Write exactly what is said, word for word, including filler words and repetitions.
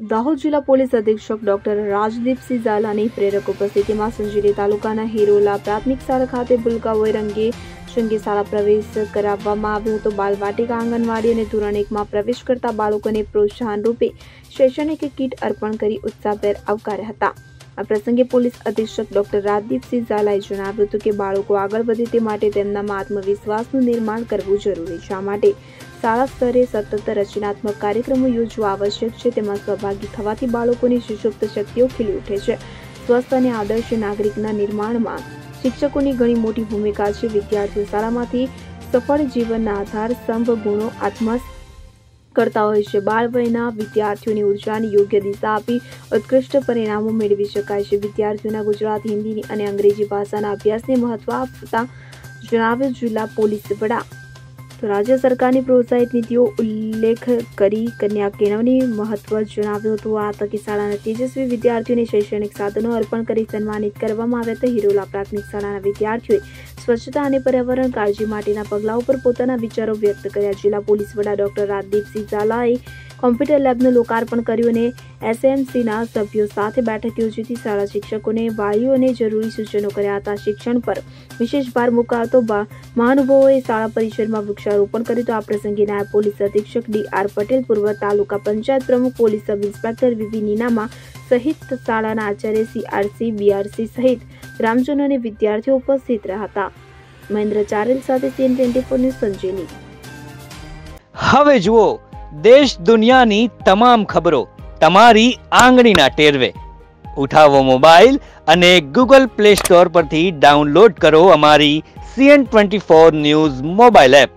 દાહોદ જિલ્લા પોલીસ અધિક્ષક ડોક્ટર રાજદીપસિંહ ઝાલાની પ્રેરક ઉપસ્થિતિમાં સંજેલી તાલુકાના હિરોલા પ્રાથમિક શાળા ખાતે ભૂલકાઓએ રંગે ચંગે શાળા પ્રવેશ કરાવવામાં આવ્યો હતો। બાલવાટિકા, આંગણવાડી અને ધોરણ એકમાં પ્રવેશ કરતા બાળકોને પ્રોત્સાહન રૂપે શૈક્ષણિક કીટ અર્પણ કરી ઉત્સાહભેર આવકાર્યા હતા। આ પ્રસંગે પોલીસ અધિક્ષક ડોક્ટર રાજદીપસિંહ ઝાલાએ જણાવ્યું હતું કે બાળકો આગળ વધે તે માટે તેમનામાં આત્મવિશ્વાસનું નિર્માણ કરવું જરૂરી છે। આ માટે શાળા સ્તરે સતત રચનાત્મક કાર્યક્રમો યોજવા આવશ્યક છે। તેમાં સહભાગી થવાથી બાળકોની સુષુપ્ત શક્તિઓ ખીલી ઉઠે છે। સ્વસ્થ અને આદર્શ નાગરિકના નિર્માણમાં શિક્ષકોની ઘણી મોટી ભૂમિકા છે। વિદ્યાર્થીઓ શાળામાંથી સફળ જીવનના આધાર સ્તંભ ગુણો આત્મસ્થ કરતા હોય છે। બાળ વયના વિદ્યાર્થીઓની ઉર્જાની યોગ્ય દિશા આપી ઉત્કૃષ્ટ પરિણામો મેળવી શકાય છે। વિદ્યાર્થીઓના ગુજરાત, હિન્દી અને અંગ્રેજી ભાષાના અભ્યાસને મહત્વ આપતા જણાવ્યું જિલ્લા પોલીસ વડા તો રાજ્ય સરકારની પ્રોત્સાહિત નીતિઓ ઉલ્લેખ કરી કન્યા કેળવણી મહત્વ જણાવ્યું હતું। આ તકે શાળાના તેજસ્વી વિદ્યાર્થીઓને શૈક્ષણિક સાધનો અર્પણ કરી સન્માનિત કરવામાં આવ્યા હતા। હિરોલા પ્રાથમિક શાળાના વિદ્યાર્થીઓએ સ્વચ્છતા અને પર્યાવરણ કાળજી માટેના પગલાઓ પર પોતાના વિચારો વ્યક્ત કર્યા। જિલ્લા પોલીસ વડા ડોક્ટર રાજદીપસિંહ ઝાલાએ કોમ્પ્યુટર લેબનું લોકાર્પણ કર્યું અને એસએમસીના સભ્યો સાથે બેઠક યોજી હતી। શાળા શિક્ષકોને વાલીઓને જરૂરી સૂચનો કર્યા હતા। શિક્ષણ પર વિશેષ ભાર મુકાતો મહાનુભાવોએ શાળા પરિસરમાં વૃક્ષારોપણ કર્યું। આ પ્રસંગે નાયબ પોલીસ અધિક્ષક ડી આર પટેલ, પૂર્વ તાલુકા પંચાયત પ્રમુખ, police sub inspector V V સહિત શાળાના આચાર્ય, સીઆરસી, બીઆરસી સહિત ગ્રામજનો અને વિદ્યાર્થીઓ ઉપસ્થિત રહ્યા હતા। મહેન્દ્ર ચારેલ સાથે C N twenty four news Sanjeli. હવે જુઓ દેશ દુનિયાની તમામ ખબરો તમારી આંગળીના ટેરવે। ઉઠાવો મોબાઈલ અને ગૂગલ પ્લે સ્ટોર પરથી ડાઉનલોડ કરો અમારી C N twenty four news mobile app.